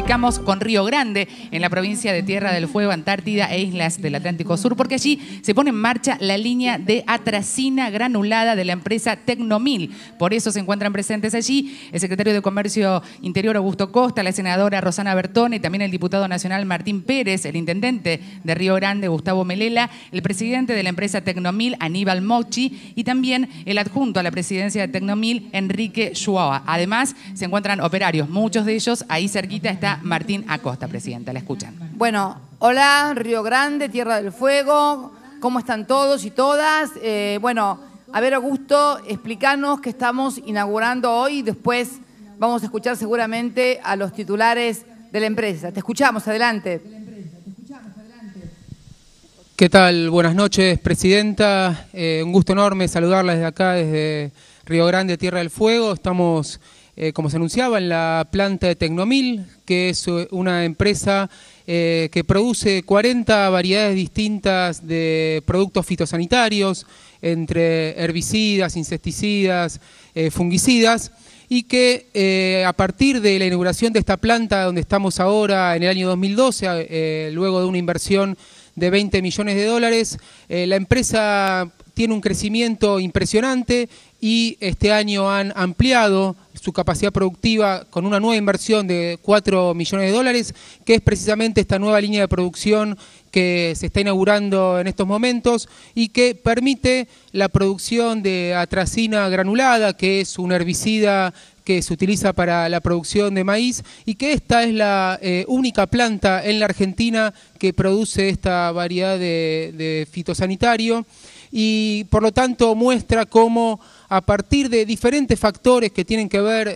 ubicamos con Río Grande, en la provincia de Tierra del Fuego, Antártida e islas del Atlántico Sur, porque allí se pone en marcha la línea de atracina granulada de la empresa Tecnomil. Por eso se encuentran presentes allí el secretario de Comercio Interior, Augusto Costa, la senadora Rosana Bertone, también el diputado nacional Martín Pérez, el intendente de Río Grande, Gustavo Melela, el presidente de la empresa Tecnomil, Aníbal Mochi, y también el adjunto a la presidencia de Tecnomil, Enrique Joao. Además, se encuentran operarios, muchos de ellos, ahí cerquita está Martín Acosta, presidenta. La escuchan. Bueno, hola, Río Grande, Tierra del Fuego, ¿cómo están todos y todas? Bueno, a ver, Augusto, explícanos qué estamos inaugurando hoy y después vamos a escuchar seguramente a los titulares de la empresa. Te escuchamos, adelante. ¿Qué tal? Buenas noches, presidenta. Un gusto enorme saludarla desde acá, desde Río Grande, Tierra del Fuego. Estamos, como se anunciaba, en la planta de Tecnomil, que es una empresa que produce 40 variedades distintas de productos fitosanitarios, entre herbicidas, insecticidas, fungicidas, y que a partir de la inauguración de esta planta, donde estamos ahora en el año 2012, luego de una inversión de 20 millones de dólares, la empresa tiene un crecimiento impresionante y este año han ampliado su capacidad productiva con una nueva inversión de 4 millones de dólares, que es precisamente esta nueva línea de producción que se está inaugurando en estos momentos y que permite la producción de atracina granulada, que es un herbicida que se utiliza para la producción de maíz, y que esta es la única planta en la Argentina que produce esta variedad de fitosanitario, y por lo tanto muestra cómo a partir de diferentes factores que tienen que ver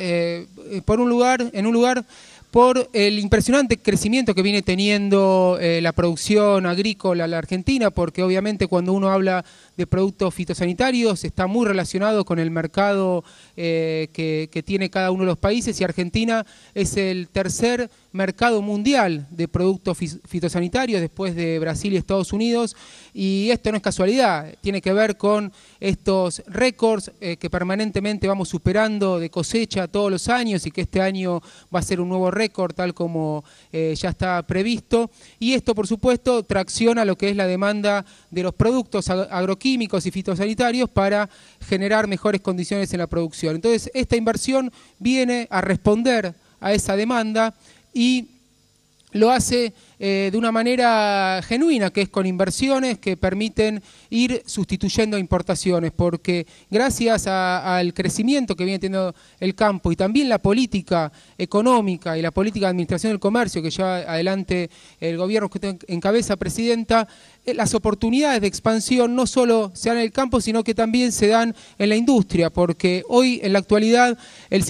en un lugar por el impresionante crecimiento que viene teniendo la producción agrícola en la Argentina, porque obviamente cuando uno habla de productos fitosanitarios está muy relacionado con el mercado que tiene cada uno de los países, y Argentina es el tercer mercado mundial de productos fitosanitarios después de Brasil y Estados Unidos, y esto no es casualidad, tiene que ver con estos récords que permanentemente vamos superando de cosecha todos los años, y que este año va a ser un nuevo récord tal como ya está previsto, y esto por supuesto tracciona lo que es la demanda de los productos agroquímicos y fitosanitarios para generar mejores condiciones en la producción. Entonces esta inversión viene a responder a esa demanda y lo hace de una manera genuina, que es con inversiones que permiten ir sustituyendo importaciones, porque gracias al crecimiento que viene teniendo el campo y también la política económica y la política de administración del comercio que lleva adelante el gobierno que encabeza, presidenta, las oportunidades de expansión no solo se dan en el campo, sino que también se dan en la industria, porque hoy en la actualidad el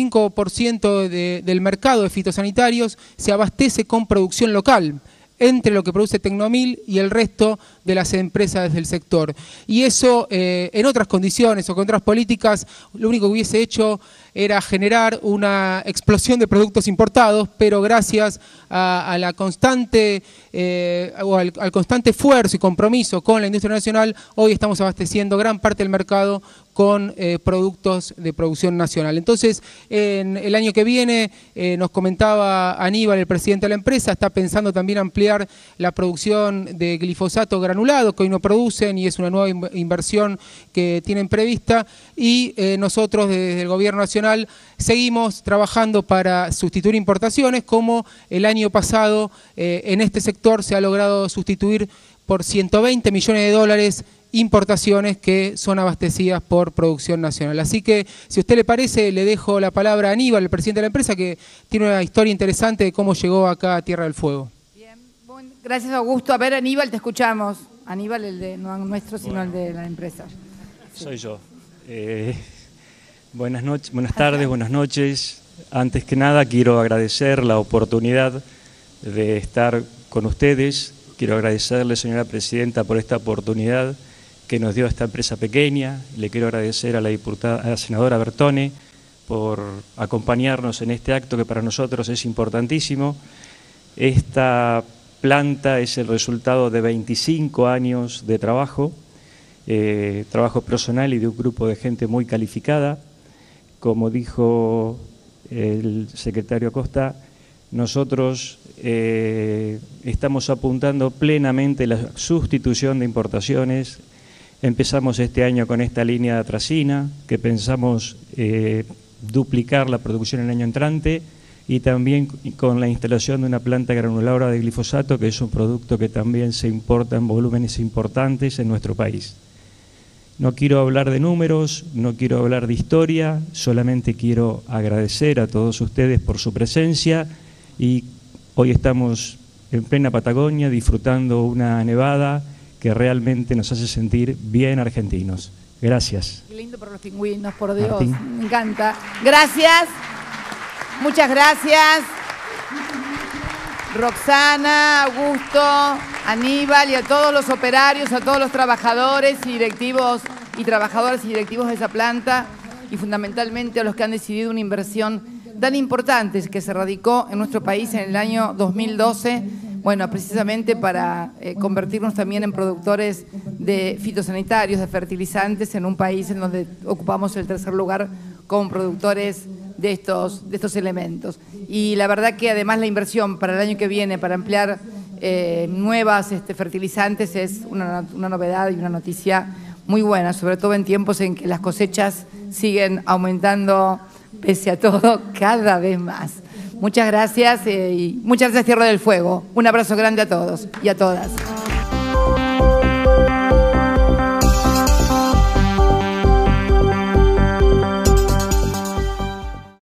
75% del mercado de fitosanitarios se abastece con producción local, entre lo que produce Tecnomil y el resto de las empresas del sector. Y eso, en otras condiciones o con otras políticas, lo único que hubiese hecho era generar una explosión de productos importados, pero gracias a la constante, al constante esfuerzo y compromiso con la industria nacional, hoy estamos abasteciendo gran parte del mercado con productos de producción nacional. Entonces, en el año que viene, nos comentaba Aníbal, el presidente de la empresa, está pensando también ampliar la producción de glifosato granulado, que hoy no producen, y es una nueva inversión que tienen prevista, y nosotros desde el gobierno nacional seguimos trabajando para sustituir importaciones, como el año pasado en este sector se ha logrado sustituir por 120 millones de dólares importaciones que son abastecidas por producción nacional. Así que, si a usted le parece, le dejo la palabra a Aníbal, el presidente de la empresa, que tiene una historia interesante de cómo llegó acá a Tierra del Fuego. Bien, bueno, gracias Augusto. A ver, Aníbal, te escuchamos. Aníbal, el de no nuestro, sino el de la empresa. Sí. Soy yo. Buenas noches, buenas tardes, buenas noches. Antes que nada quiero agradecer la oportunidad de estar con ustedes. Quiero agradecerle, señora presidenta, por esta oportunidad que nos dio esta empresa pequeña. Le quiero agradecer a la senadora Bertone por acompañarnos en este acto que para nosotros es importantísimo. Esta planta es el resultado de 25 años de trabajo personal y de un grupo de gente muy calificada. Como dijo el secretario Acosta, Nosotros estamos apuntando plenamente la sustitución de importaciones. Empezamos este año con esta línea de atracina, que pensamos duplicar la producción el año entrante, y también con la instalación de una planta granuladora de glifosato, que es un producto que también se importa en volúmenes importantes en nuestro país. No quiero hablar de números, no quiero hablar de historia, solamente quiero agradecer a todos ustedes por su presencia, y hoy estamos en plena Patagonia disfrutando una nevada que realmente nos hace sentir bien argentinos. Gracias. Qué lindo por los pingüinos, por Dios. Martín. Me encanta. Gracias. Muchas gracias. Roxana, Augusto, Aníbal y a todos los operarios, a todos los trabajadores y directivos y trabajadoras y directivos de esa planta, y fundamentalmente a los que han decidido una inversión tan importante que se radicó en nuestro país en el año 2012, bueno, precisamente para convertirnos también en productores de fitosanitarios, de fertilizantes, en un país en donde ocupamos el tercer lugar como productores de estos elementos. Y la verdad que además la inversión para el año que viene, para ampliar nuevas fertilizantes, es una novedad y una noticia muy buena, sobre todo en tiempos en que las cosechas siguen aumentando, pese a todo, cada vez más. Muchas gracias y muchas gracias Tierra del Fuego. Un abrazo grande a todos y a todas.